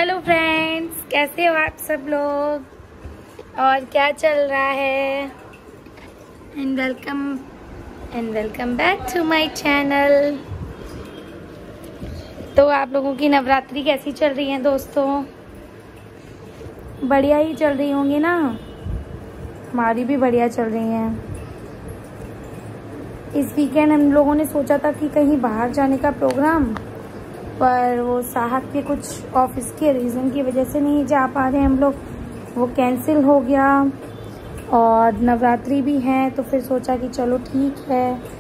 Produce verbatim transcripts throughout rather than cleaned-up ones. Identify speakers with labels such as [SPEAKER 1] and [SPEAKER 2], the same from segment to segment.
[SPEAKER 1] Hello friends, कैसे हो आप सब लोग और क्या चल रहा है। And welcome and welcome back to my channel. तो आप लोगों की नवरात्रि कैसी चल रही है दोस्तों? बढ़िया ही चल रही होंगी ना। हमारी भी बढ़िया चल रही हैं। इस वीकेंड हम लोगों ने सोचा था कि कहीं बाहर जाने का प्रोग्राम, पर वो साहब के कुछ ऑफिस के रीज़न की वजह से नहीं जा पा रहे हम लोग। वो कैंसिल हो गया और नवरात्रि भी हैं, तो फिर सोचा कि चलो ठीक है,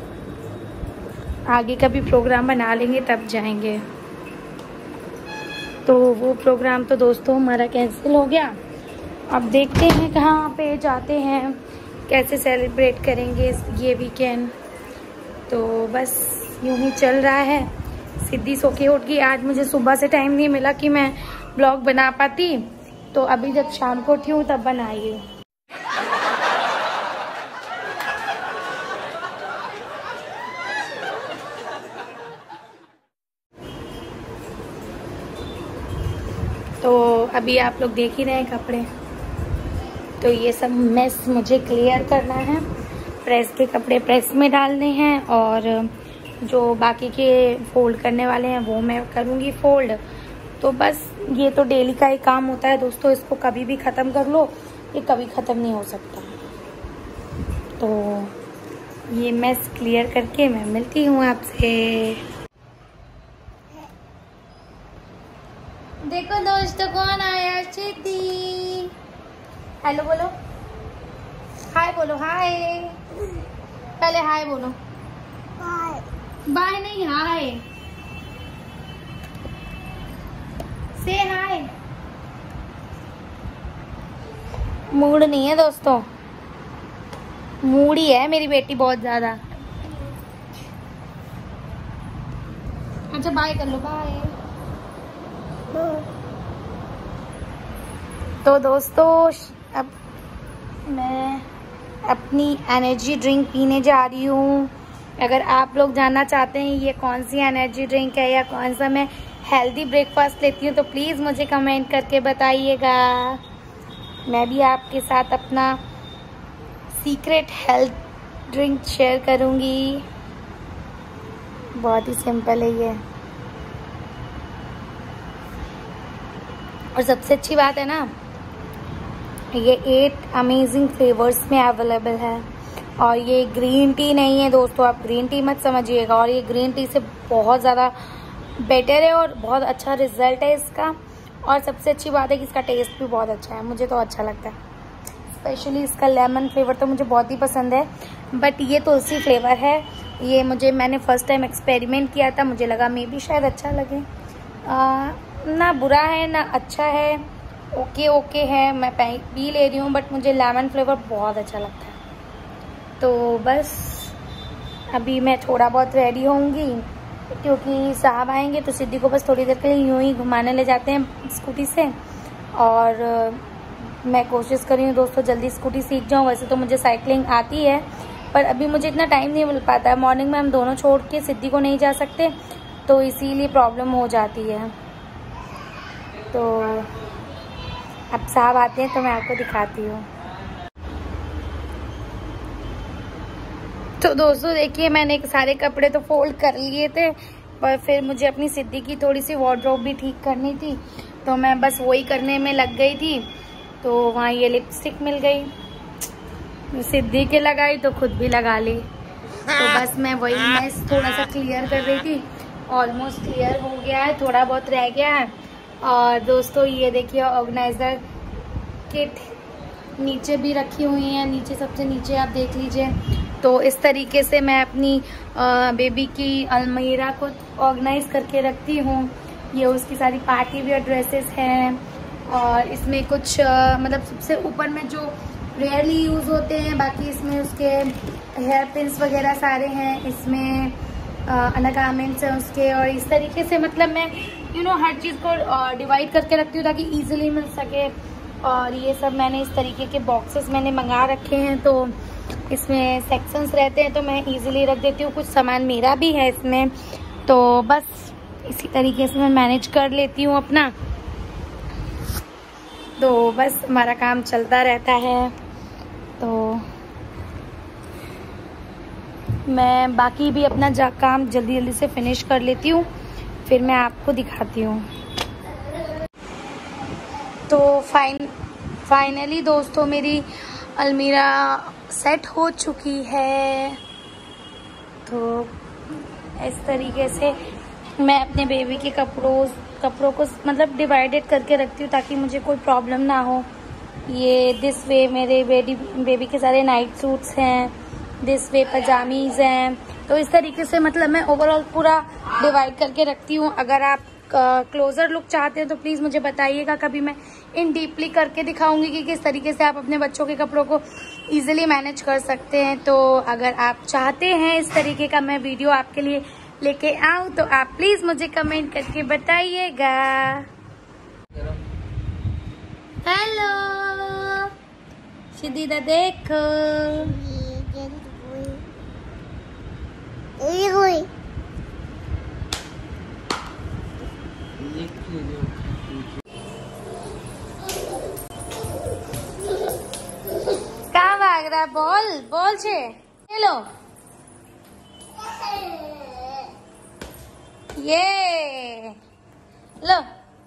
[SPEAKER 1] आगे का भी प्रोग्राम बना लेंगे तब जाएंगे। तो वो प्रोग्राम तो दोस्तों हमारा कैंसिल हो गया। अब देखते हैं कहाँ पे जाते हैं, कैसे सेलिब्रेट करेंगे ये वीकेंड। तो बस यूँ ही चल रहा है। सिद्धि सो के उठ गई। आज मुझे सुबह से टाइम नहीं मिला कि मैं ब्लॉग बना पाती, तो अभी जब शाम को उठी हूँ तब बनाई हूँ। तो अभी आप लोग देख ही रहे हैं कपड़े, तो ये सब मेस मुझे क्लियर करना है। प्रेस के कपड़े प्रेस में डालने हैं और जो बाकी के फोल्ड करने वाले हैं वो मैं करूँगी फोल्ड। तो बस ये तो डेली का ही काम होता है दोस्तों, इसको कभी भी ख़त्म कर लो, ये कभी ख़त्म नहीं हो सकता। तो ये मेस क्लियर करके मैं मिलती हूँ आपसे। देखो दोस्तों कौन आया, सिद्धि। हेलो बोलो, हाय बोलो, हाय। पहले हाय बोलो। हाय बाय नहीं, हाय से हाय। मूड नहीं है दोस्तों, मूडी है मेरी बेटी बहुत ज्यादा। अच्छा बाय कर लो, बाय। तो दोस्तों अब मैं अपनी एनर्जी ड्रिंक पीने जा रही हूँ। अगर आप लोग जानना चाहते हैं ये कौन सी एनर्जी ड्रिंक है या कौन सा मैं हेल्दी ब्रेकफास्ट लेती हूँ, तो प्लीज़ मुझे कमेंट करके बताइएगा। मैं भी आपके साथ अपना सीक्रेट हेल्थ ड्रिंक शेयर करूँगी। बहुत ही सिंपल है ये, और सबसे अच्छी बात है ना, ये एट अमेजिंग फ्लेवर्स में अवेलेबल है। और ये ग्रीन टी नहीं है दोस्तों, आप ग्रीन टी मत समझिएगा। और ये ग्रीन टी से बहुत ज़्यादा बेटर है और बहुत अच्छा रिजल्ट है इसका। और सबसे अच्छी बात है कि इसका टेस्ट भी बहुत अच्छा है, मुझे तो अच्छा लगता है। स्पेशली इसका लेमन फ्लेवर तो मुझे बहुत ही पसंद है। बट ये तुलसी फ्लेवर है, ये मुझे मैंने फ़र्स्ट टाइम एक्सपेरिमेंट किया था, मुझे लगा मे भी शायद अच्छा लगे। आ, ना बुरा है ना अच्छा है, ओके ओके है। मैं पी ले रही हूँ, बट मुझे लेमन फ्लेवर बहुत अच्छा लगता है। तो बस अभी मैं थोड़ा बहुत रेडी होंगी, क्योंकि साहब आएंगे तो सिद्धि को बस थोड़ी देर के लिए यूँ ही घुमाने ले जाते हैं स्कूटी से। और मैं कोशिश कर रही हूँ दोस्तों जल्दी स्कूटी सीख जाऊँ। वैसे तो मुझे साइकिलिंग आती है, पर अभी मुझे इतना टाइम नहीं मिल पाता है। मॉर्निंग में हम दोनों छोड़ के सिद्धि को नहीं जा सकते, तो इसीलिए प्रॉब्लम हो जाती है। तो अब साहब आते हैं तो मैं आपको दिखाती हूँ। तो दोस्तों देखिए, मैंने सारे कपड़े तो फोल्ड कर लिए थे, पर फिर मुझे अपनी सिद्धि की थोड़ी सी वार्डरोब भी ठीक करनी थी, तो मैं बस वही करने में लग गई थी। तो वहाँ ये लिपस्टिक मिल गई, सिद्धि के लगाई तो खुद भी लगा ली। तो बस मैं वही मैस थोड़ा सा क्लियर कर रही थी। ऑलमोस्ट क्लियर हो गया है, थोड़ा बहुत रह गया है। और दोस्तों ये देखिए ऑर्गेनाइजर किट नीचे भी रखी हुई है, नीचे सबसे नीचे आप देख लीजिए। तो इस तरीके से मैं अपनी बेबी की अलमीरा को ऑर्गेनाइज करके रखती हूँ। ये उसकी सारी पार्टी वेयर ड्रेसेस हैं, और इसमें कुछ आ, मतलब सबसे ऊपर में जो रेयरली यूज़ होते हैं, बाकी इसमें उसके हेयर पिन्स वगैरह सारे हैं। इसमें अंडरगारमेंट्स हैं उसके, और इस तरीके से मतलब मैं यू नो हर चीज़ को डिवाइड करके रखती हूँ ताकि ईजिली मिल सके। और ये सब मैंने इस तरीके के बॉक्सेस मैंने मंगा रखे हैं, तो इसमें सेक्शंस रहते हैं, तो मैं इजीली रख देती हूँ। कुछ सामान मेरा भी है इसमें, तो बस इसी तरीके से मैं मैनेज कर लेती हूँ अपना। तो बस हमारा काम चलता रहता है। तो मैं बाकी भी अपना जा काम जल्दी जल्दी से फिनिश कर लेती हूँ, फिर मैं आपको दिखाती हूँ। तो फाइन फाइनली दोस्तों मेरी अलमीरा सेट हो चुकी है। तो इस तरीके से मैं अपने बेबी के कपड़ों कपड़ों को मतलब डिवाइडेड करके रखती हूँ ताकि मुझे कोई प्रॉब्लम ना हो। ये दिस वे मेरे बेबी बेबी के सारे नाइट सूट्स हैं, दिस वे पजामीज हैं। तो इस तरीके से मतलब मैं ओवरऑल पूरा डिवाइड करके रखती हूँ। अगर आप क्लोजर लुक चाहते हैं तो प्लीज़ मुझे बताइएगा, कभी मैं इन डीपली करके दिखाऊंगी कि किस तरीके से आप अपने बच्चों के कपड़ों को इजीली मैनेज कर सकते हैं। तो अगर आप चाहते हैं इस तरीके का मैं वीडियो आपके लिए लेके आऊँ तो आप प्लीज़ मुझे कमेंट करके बताइएगा। हेलो शिदीदा देखो, कहाँ भाग रहा है? बॉल बॉल छे हेलो ये लो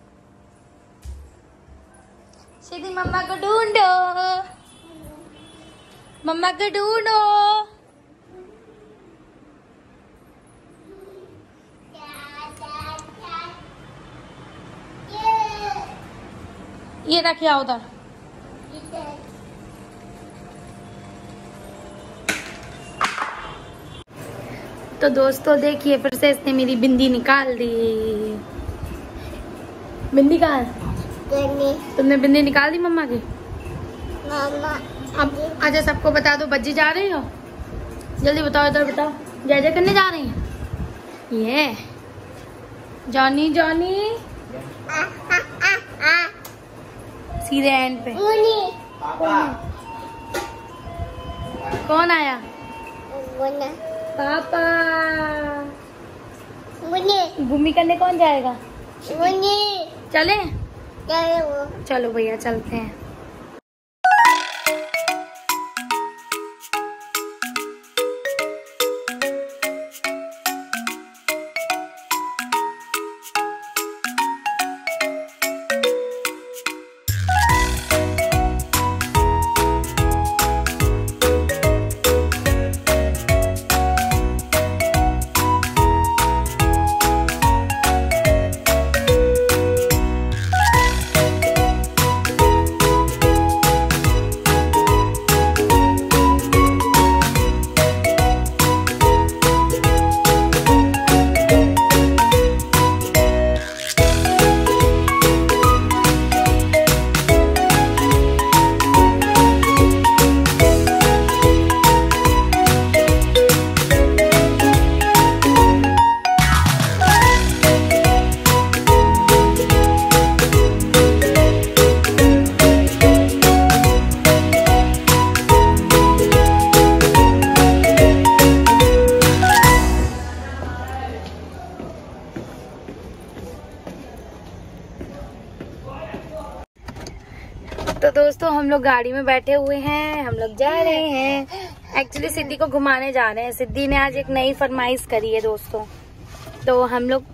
[SPEAKER 1] सीधी मम्मा को ढूंढो, मम्मा को ढूंढो। ये रखिए उधर। तो दोस्तों देखिए फिर से इसने मेरी बिंदी निकाल दी। बिंदी कहाँ है? तुमने बिंदी निकाल दी मम्मा की? मम्मा अब अच्छा सबको बता दो, बज्जी जा रही हो? जल्दी बताओ, इधर बताओ, जय जय करने जा रही है ये जॉनी जॉनी सीधे एंड पे। कौन आया? पापा। घूमी करने कौन जाएगा? चले चलो भैया चलते हैं। तो दोस्तों हम लोग गाड़ी में बैठे हुए हैं, हम लोग जा रहे हैं। एक्चुअली सिद्धि को घुमाने जा रहे हैं। सिद्धि ने आज एक नई फरमाइश करी है दोस्तों, तो हम लोग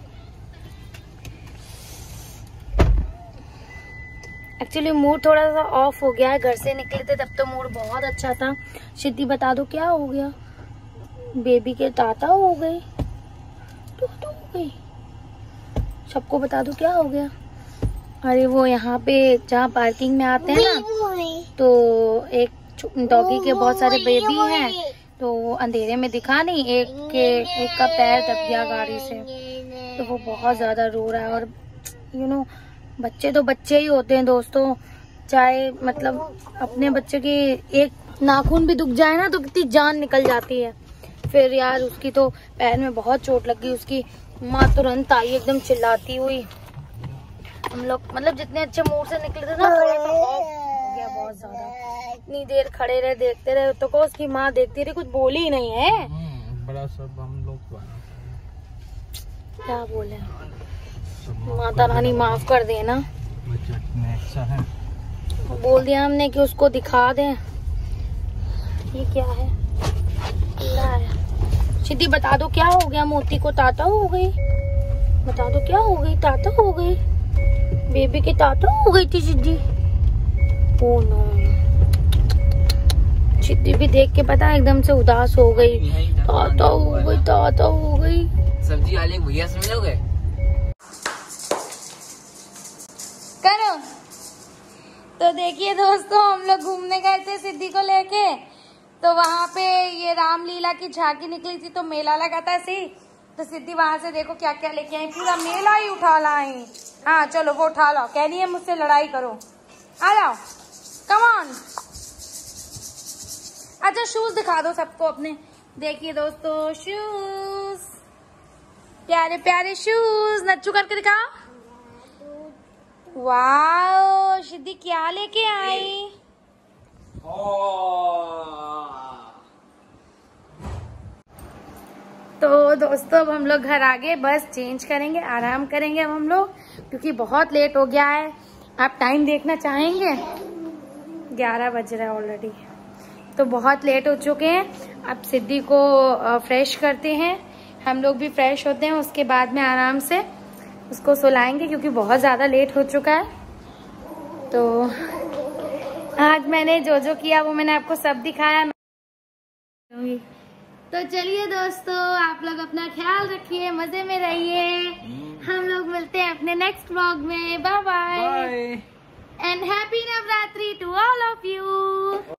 [SPEAKER 1] एक्चुअली मूड थोड़ा सा ऑफ हो गया है। घर से निकले थे तब तो मूड बहुत अच्छा था। सिद्धि बता दो क्या हो गया? बेबी के ताता हो गए, तो हो गई। सबको बता दो क्या हो गया? अरे वो यहाँ पे जहाँ पार्किंग में आते हैं ना, तो एक डॉगी के बहुत सारे बेबी हैं, तो अंधेरे में दिखा नहीं, एक के एक का पैर दब गया गाड़ी से, तो वो बहुत ज्यादा रो रहा है। और यू नो बच्चे तो बच्चे ही होते हैं दोस्तों, चाहे मतलब अपने बच्चे की एक नाखून भी दुख जाए ना तो कितनी जान निकल जाती है। फिर यार उसकी तो पैर में बहुत चोट लग गई। उसकी माँ तुरंत आई एकदम चिल्लाती हुई। हम लोग मतलब जितने अच्छे मूड से निकले थे ना, थोड़ा सा ऑफ हो गया बहुत ज्यादा। इतनी देर खड़े रहे देखते रहे, तो को उसकी माँ देखती रही, कुछ बोली ही नहीं है।
[SPEAKER 2] बड़ा सब हम लोग
[SPEAKER 1] क्या बोले, माता रानी माफ कर देना।
[SPEAKER 2] बजट में अच्छा है।
[SPEAKER 1] बोल दिया हमने कि उसको दिखा दें। ये क्या है? क्या है? सिद्धि बता दो क्या हो गया? मोती को ताता हो गई? बता दो क्या हो गई? ताता हो गई? बेबी की ताता हो गई थी सिद्धि। ओ नो, सिद्धि भी देख के पता एकदम से उदास हो गई। ताता हो गई, ताता हो गई।
[SPEAKER 3] सब्जी वाले भैया समझोगे?
[SPEAKER 1] करो। तो देखिए दोस्तों, हम लोग घूमने गए थे सिद्धि को लेके, तो वहाँ पे ये रामलीला की झांकी निकली थी, तो मेला लगा था सी। तो सिद्धि वहां से देखो क्या क्या लेके आई, पूरा मेला ही उठा लाई। हाँ चलो वो उठा लाओ, कह रही है मुझसे लड़ाई करो, आ जाओ, कम ऑन। अच्छा शूज दिखा दो सबको अपने। देखिए दोस्तों शूज, प्यारे प्यारे शूज, नच्चू करके दिखाओ। वाओ, सिद्धि क्या लेके आई? तो दोस्तों अब हम लोग घर आ गए, बस चेंज करेंगे, आराम करेंगे अब हम लोग, क्योंकि बहुत लेट हो गया है। आप टाइम देखना चाहेंगे? ग्यारह बज रहा है ऑलरेडी, तो बहुत लेट हो चुके हैं। अब सिद्धि को फ्रेश करते हैं, हम लोग भी फ्रेश होते हैं, उसके बाद में आराम से उसको सुलाएंगे, क्योंकि बहुत ज़्यादा लेट हो चुका है। तो आज मैंने जो जो किया वो मैंने आपको सब दिखाया। तो चलिए दोस्तों, आप लोग अपना ख्याल रखिए, मजे में रहिए। हम लोग मिलते हैं अपने नेक्स्ट व्लॉग में। Bye bye and happy Navratri to all of you.